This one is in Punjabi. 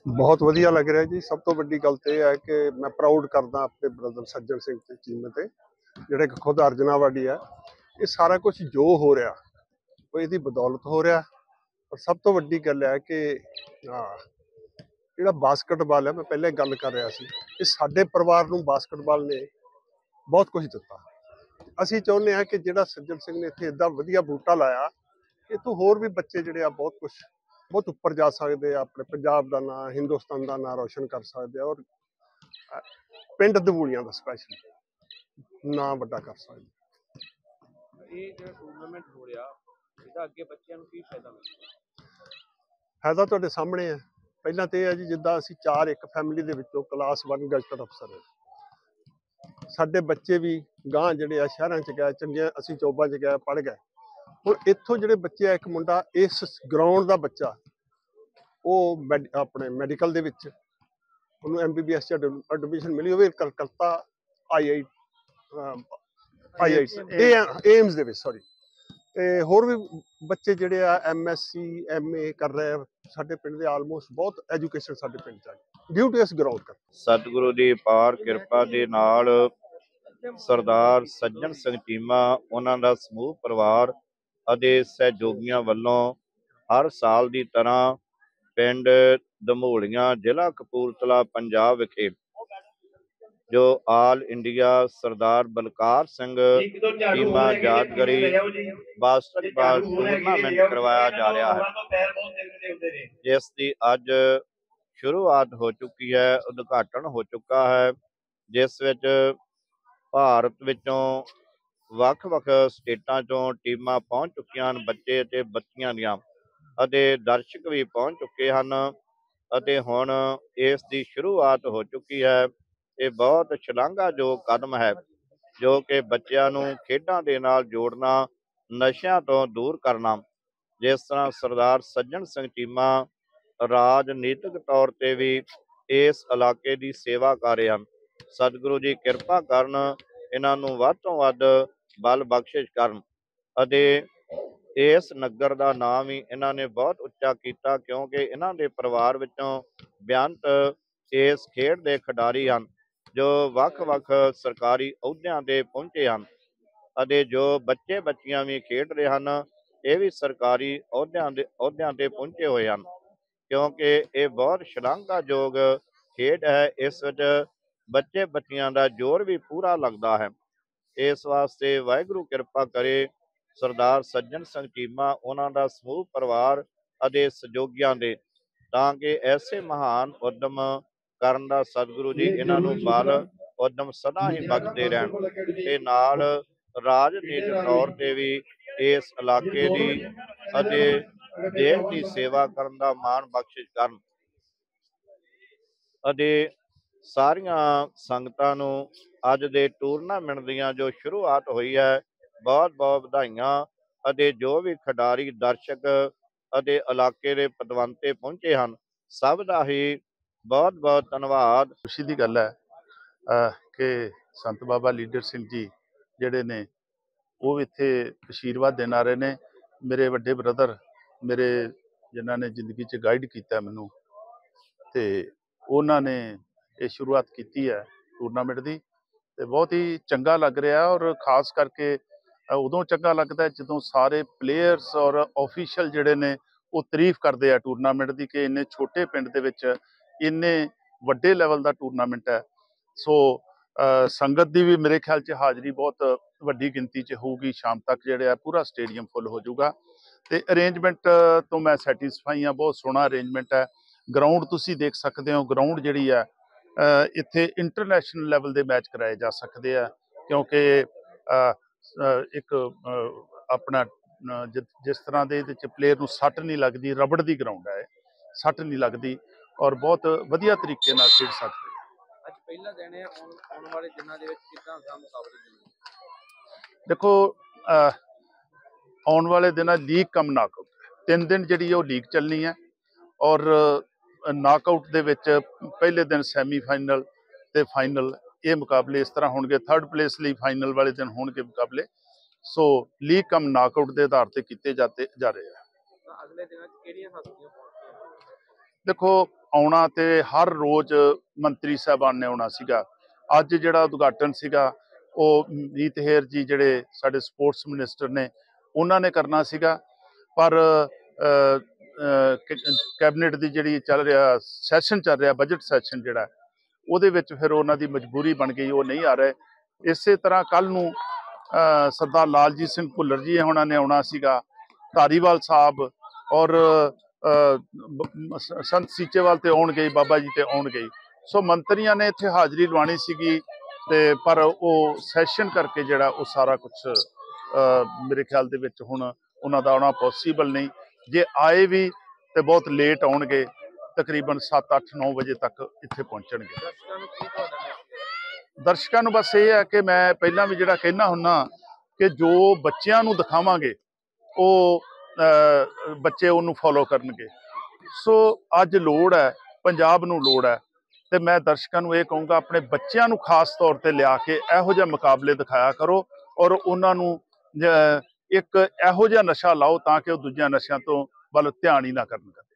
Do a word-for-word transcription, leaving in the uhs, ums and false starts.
बहुत वधिया लग रहा जी। सब तो वड्डी गल ते है कि मैं प्राउड करदा अपने ब्रदर सज्जन सिंह ते चीमे ते जिहड़े कि खुद अर्जनावाड़ी है। ये सारा कुछ जो हो रहा वो इहदी बदौलत हो रहा। और सब तो वड्डी गल है कि हाँ जिहड़ा बास्केटबाल है, मैं पहले गल कर रहा सी कि साडे परिवार नूं बास्केटबाल ने बहुत कुछ दिता। असीं चाहुंदे हां कि जिहड़ा सज्जन सिंह ने इत्थे इदां वधिया बूटा लाया, इत्थों होर भी बच्चे जिहड़े आ बहुत कुछ बहुत उपर जा सकते, अपने पंजाब का नाम हिंदुस्तान का नाम रोशन कर सकते और पिंड दबूलियां का स्पैशली नाम वड्डा कर सकते। ये जो टूर्नामेंट हो रहा ਇਹਦਾ ਅੱਗੇ ਬੱਚਿਆਂ ਨੂੰ ਕੀ ਫਾਇਦਾ ਮਿਲਦਾ? फायदा तुहाडे सामने है। ਪਹਿਲਾਂ ਤੇ ਇਹ ਹੈ ਜੀ, ਜਿੱਦਾਂ ਅਸੀਂ ਚਾਰ ਇੱਕ ਫੈਮਿਲੀ ਦੇ ਵਿੱਚੋਂ ਕਲਾਸ वन ਗਜ਼ਟਡ ਅਫਸਰ ਹੈ। ਸਾਡੇ ਬੱਚੇ ਵੀ ਗਾਂ ਜਿਹੜੇ ਆ ਸ਼ਹਿਰਾਂ 'ਚ ਗਏ, ਚੰਗੀਆਂ ਅਸੀਂ ਜੋਬਾਂ 'ਚ ਗਏ, ਪੜ੍ਹ ਗਏ। ਹੁਣ ਇੱਥੋਂ ਜਿਹੜੇ ਬੱਚੇ ਆ, ਇੱਕ ਮੁੰਡਾ ਇਸ ਗਰਾਊਂਡ ਦਾ ਬੱਚਾ ਉਹ ਮੈਡ ਆਪਣੇ ਮੈਡੀਕਲ ਦੇ ਵਿੱਚ ਉਹਨੂੰ ਐਮ ਬੀ ਬੀ ਐਸ 'ਚ ਐਡਮਿਸ਼ਨ ਮਿਲੀ ਹੋਵੇ ਕਲਕੱਤਾ ਆਈ ਆਈ ਆਈ ਆਈ ਏਮਸ ਦੇ ਵਿੱਚ, ਸੌਰੀ। ਤੇ ਹੋਰ ਵੀ ਬੱਚੇ ਜਿਹੜੇ ਆ M S C M A ਕਰ ਰਹੇ ਆ ਸਾਡੇ ਪਿੰਡ ਦੇ। ਆਲਮੋਸਟ ਬਹੁਤ ਐਜੂਕੇਸ਼ਨ ਸਾਡੇ ਪਿੰਡ 'ਚ ਆ ਡਿਊ ਟੂ ਇਸ ਗਰਾਊਂਡ ਕਰ। सतगुरु की पार किरपा दे नाल सरदार सज्जन सिंह चीमा उन्हां दा समूह परिवार ਅਤੇ ਸਹਿਯੋਗੀਆਂ ਵੱਲੋਂ हर साल की तरह पिंड धमोलियां जिला कपूरथला पंजाब विखे जो आल इंडिया सरदार बलकार सिंह चीमा यादगारी बास्केटबाल टूरनामेंट करवाया जा रहा है, जिसकी अज शुरुआत हो चुकी है, उद्घाटन हो चुका है, जिस विच भारत विचों ਵੱਖ-ਵੱਖ स्टेटां चों टीमां पहुंच चुकियां ਹਨ। ਬੱਚੇ ਅਤੇ ਬੱਚੀਆਂ ਦੀਆਂ ਅਤੇ ਦਰਸ਼ਕ ਵੀ ਪਹੁੰਚ ਚੁੱਕੇ ਹਨ ਅਤੇ ਹੁਣ ਇਸ ਦੀ ਸ਼ੁਰੂਆਤ ਹੋ ਚੁੱਕੀ ਹੈ। ਇਹ ਬਹੁਤ ਸ਼ਲਾਘਾਯੋਗ ਕਦਮ ਹੈ ਜੋ ਕਿ ਬੱਚਿਆਂ ਨੂੰ ਖੇਡਾਂ ਦੇ ਨਾਲ ਜੋੜਨਾ, ਨਸ਼ਿਆਂ ਤੋਂ ਦੂਰ ਕਰਨਾ। ਜਿਸ ਤਰ੍ਹਾਂ ਸਰਦਾਰ ਸੱਜਣ ਸਿੰਘ ਚੀਮਾ ਰਾਜਨੀਤਿਕ ਤੌਰ ਤੇ ਵੀ ਇਸ ਇਲਾਕੇ ਦੀ ਸੇਵਾ ਕਰ ਰਹੇ ਹਨ। ਸਤਿਗੁਰੂ ਜੀ ਕਿਰਪਾ ਕਰਨ, ਇਹਨਾਂ ਨੂੰ ਵੱਧ ਤੋਂ ਵੱਧ ਬਲ ਬਖਸ਼ਿਸ਼ ਕਰਨ ਅਤੇ ਇਸ ਨਗਰ ਦਾ ਨਾਮ ਵੀ ਇਹਨਾਂ ਨੇ ਬਹੁਤ ਉੱਚਾ ਕੀਤਾ, ਕਿਉਂਕਿ ਇਹਨਾਂ ਦੇ ਪਰਿਵਾਰ ਵਿੱਚੋਂ ਬੇਅੰਤ ਇਸ ਖੇਡ ਦੇ ਖਿਡਾਰੀ ਹਨ ਜੋ ਵੱਖ-ਵੱਖ ਸਰਕਾਰੀ ਅਹੁਦਿਆਂ ਤੇ ਪਹੁੰਚੇ ਹਨ ਅਤੇ ਜੋ ਬੱਚੇ ਬੱਚੀਆਂ ਵੀ ਖੇਡ ਰਹੇ ਹਨ, ਇਹ ਵੀ ਸਰਕਾਰੀ ਅਹੁਦਿਆਂ ਦੇ ਅਹੁਦਿਆਂ ਤੇ ਪਹੁੰਚੇ ਹੋਏ ਹਨ, ਕਿਉਂਕਿ ਇਹ ਬਹੁਤ ਸ਼ਲਾਘਾਯੋਗ ਖੇਡ ਹੈ। ਇਸ ਵਿੱਚ ਬੱਚੇ ਬੱਚੀਆਂ ਦਾ ਜ਼ੋਰ ਵੀ ਪੂਰਾ ਲੱਗਦਾ ਹੈ। ਇਸ ਵਾਸਤੇ ਵਾਹਿਗੁਰੂ ਕਿਰਪਾ ਕਰੇ ਸਰਦਾਰ ਸੱਜਣ ਸਿੰਘ ਚੀਮਾ, ਉਹਨਾਂ ਦਾ ਸਮੂਹ ਪਰਿਵਾਰ ਅਤੇ ਸਹਿਯੋਗੀਆਂ ਦੇ, ਤਾਂ ਕਿ ਐਸੇ ਮਹਾਨ ਉਦਮ ਕਰਨ ਦਾ ਸਤਿਗੁਰੂ ਜੀ ਇਹਨਾਂ ਨੂੰ ਬਲ ਉਦਮ ਸਦਾ ਹੀ ਬਖਸ਼ਦੇ ਰਹਿਣ ਤੇ ਨਾਲ ਰਾਜਨੀਤਿਕ ਤੌਰ ਤੇ ਵੀ ਇਸ ਇਲਾਕੇ ਦੀ ਅਤੇ ਦੇਸ਼ ਦੀ ਸੇਵਾ ਕਰਨ ਦਾ ਮਾਣ ਬਖਸ਼ਿਸ਼ ਕਰਨ ਅਤੇ ਸਾਰੀਆਂ ਸੰਗਤਾਂ ਨੂੰ ਅੱਜ ਦੇ ਟੂਰਨਾਮੈਂਟ ਦੀਆਂ ਜੋ ਸ਼ੁਰੂਆਤ ਹੋਈ ਹੈ, ਬਹੁਤ ਬਹੁਤ ਵਧਾਈਆਂ ਅਤੇ ਜੋ ਵੀ ਖਿਡਾਰੀ, ਦਰਸ਼ਕ ਅਤੇ ਇਲਾਕੇ ਦੇ ਪਤਵੰਤੇ ਪਹੁੰਚੇ ਹਨ, ਸਭ ਦਾ ਹੀ ਬਹੁਤ ਬਹੁਤ ਧੰਨਵਾਦ। ਖੁਸ਼ੀ ਦੀ ਗੱਲ ਹੈ ਕਿ ਸੰਤ ਬਾਬਾ ਲੀਡਰ ਸਿੰਘ ਜੀ ਜਿਹੜੇ ਨੇ ਉਹ ਇੱਥੇ ਆਸ਼ੀਰਵਾਦ ਦੇਣ ਆ ਰਹੇ ਨੇ। ਮੇਰੇ ਵੱਡੇ ਬ੍ਰਦਰ, ਮੇਰੇ ਜਿਨ੍ਹਾਂ ਨੇ ਜ਼ਿੰਦਗੀ 'ਚ ਗਾਈਡ ਕੀਤਾ ਮੈਨੂੰ, ਤੇ ਉਹਨਾਂ ਨੇ ਇਹ ਸ਼ੁਰੂਆਤ ਕੀਤੀ ਹੈ ਟੂਰਨਾਮੈਂਟ ਦੀ, ਤੇ ਬਹੁਤ ਹੀ ਚੰਗਾ ਲੱਗ ਰਿਹਾ। ਔਰ ਖਾਸ ਕਰਕੇ ਉਦੋਂ ਚੰਗਾ ਲੱਗਦਾ ਜਦੋਂ ਸਾਰੇ ਪਲੇਅਰਸ ਔਰ ਆਫੀਸ਼ੀਅਲ ਜਿਹੜੇ ਨੇ ਉਹ ਤਾਰੀਫ ਕਰਦੇ ਆ ਟੂਰਨਾਮੈਂਟ ਦੀ ਕਿ ਇੰਨੇ ਛੋਟੇ ਪਿੰਡ ਦੇ ਵਿੱਚ ਇੰਨੇ ਵੱਡੇ ਲੈਵਲ ਦਾ ਟੂਰਨਾਮੈਂਟ ਹੈ। ਸੋ ਸੰਗਤ ਦੀ ਵੀ ਮੇਰੇ ਖਿਆਲ 'ਚ ਹਾਜ਼ਰੀ ਬਹੁਤ ਵੱਡੀ ਗਿਣਤੀ 'ਚ ਹੋਊਗੀ। ਸ਼ਾਮ ਤੱਕ ਜਿਹੜੇ ਆ ਪੂਰਾ ਸਟੇਡੀਅਮ ਫੁੱਲ ਹੋ ਜਾਊਗਾ ਤੇ ਅਰੇਂਜਮੈਂਟ ਤੋਂ ਮੈਂ ਸੈਟਿਸਫਾਈ ਹਾਂ। ਬਹੁਤ ਸੋਹਣਾ ਅਰੇਂਜਮੈਂਟ ਹੈ। ਗਰਾਊਂਡ ਤੁਸੀਂ ਦੇਖ ਸਕਦੇ ਹੋ। ਗਰਾਊਂਡ ਜਿਹੜੀ ਹੈ ਇੱਥੇ ਇੰਟਰਨੈਸ਼ਨਲ ਲੈਵਲ ਦੇ ਮੈਚ ਕਰਾਏ ਜਾ ਸਕਦੇ ਆ, ਕਿਉਂਕਿ ਇੱਕ ਆਪਣਾ ਜਿਸ ਤਰ੍ਹਾਂ ਦੇ ਇਹਦੇ 'ਚ ਪਲੇਅਰ ਨੂੰ ਸੱਟ ਨਹੀਂ ਲੱਗਦੀ, ਰਬੜ ਦੀ ਗਰਾਊਂਡ ਹੈ, ਸੱਟ ਨਹੀਂ ਲੱਗਦੀ ਔਰ ਬਹੁਤ ਵਧੀਆ ਤਰੀਕੇ ਨਾਲ ਖੇਡ ਸਕਦੇ। ਅੱਜ ਪਹਿਲਾ ਦਿਨ ਹੈ, ਆਉਣ ਵਾਲੇ ਦਿਨਾਂ ਦੇ ਵਿੱਚ ਕਿੱਦਾਂ ਦਾ ਮੁਕਾਬਲਾ ਹੋਵੇਗਾ? ਦੇਖੋ, ਆਉਣ ਵਾਲੇ ਦਿਨਾਂ ਲੀਗ ਕਮ ਨਾਕਆਊਟ, ਤਿੰਨ ਦਿਨ ਜਿਹੜੀ ਉਹ ਲੀਗ ਚੱਲਣੀ ਹੈ ਔਰ ਨਾਕਆਊਟ ਦੇ ਵਿੱਚ ਪਹਿਲੇ ਦਿਨ ਸੈਮੀਫਾਈਨਲ ਤੇ ਫਾਈਨਲ, ਇਹ ਮੁਕਾਬਲੇ ਇਸ ਤਰ੍ਹਾਂ ਹੋਣਗੇ। ਥਰਡ ਪਲੇਸ ਲਈ ਫਾਈਨਲ ਵਾਲੇ ਦਿਨ ਹੋਣਗੇ ਮੁਕਾਬਲੇ। ਸੋ ਲੀਗ ਕਮ ਨਾਕਆਊਟ ਦੇ ਆਧਾਰ ਤੇ ਕੀਤੇ ਜਾਂਦੇ ਜਾ ਰਹੇ ਆ। ਅਗਲੇ ਦਿਨਾਂ 'ਚ ਕਿਹੜੀਆਂ ਹਸਤੀਆਂ ਪਹੁੰਚੀਆਂ? देखो आउणा ते हर रोज मंत्री साहबान ने आउणा सीगा। अज जिहड़ा उद्घाटन सीगा ਉਹ मीत हेर जी जिहड़े साडे स्पोर्ट्स मिनिस्टर ने उन्हां ने करना सीगा, पर कैबिनेट की जिहड़ी चल रहा सैशन चल रहा बजट सैशन जिहड़ा ਉਹਦੇ ਵਿੱਚ फिर उन्हां दी मजबूरी बन गई, वो नहीं आ रहे। इसे तरह कल नूं सरदार लालजीत सिंह भुल्लर जी होना ने आउणा सीगा, धारीवाल साहब और संत सीचेवाल ते आउणगे, बाबा जी ते आउणगे। सो मंत्रियों ने इत्थे हाज़री लवानी सीगी ते पर वो सैशन करके जिहड़ा वो सारा कुछ मेरे ख्याल दे विच हुण उन्हां दा आउणा पॉसीबल नहीं। जे आए भी तो बहुत लेट आउणगे, तकरीबन सत्त अठ नौ बजे तक इत्थे पहुंचणगे। ਦਰਸ਼ਕਾਂ ਨੂੰ ਕੀ ਤੁਹਾਡਾ ਮੈਸੇਜ? दर्शकों ਨੂੰ बस ये है कि मैं पहला भी जिहड़ा कहना हुन्ना कि जो बच्चों नूं दिखावांगे वो बच्चे उन्होंने फॉलो करनगे। सो अज लोड़ है, पंजाब नूं लोड़ है, तो मैं दर्शकों नूं ये कहूँगा अपने बच्चों नूं खास तौर पर लिया के इहो जिहे मुकाबले दिखाया करो और उन्हां नूं एक इहो जिहा नशा लाओ ताकि वो दूजियां नशियां तो वल ध्यान ही ना करन।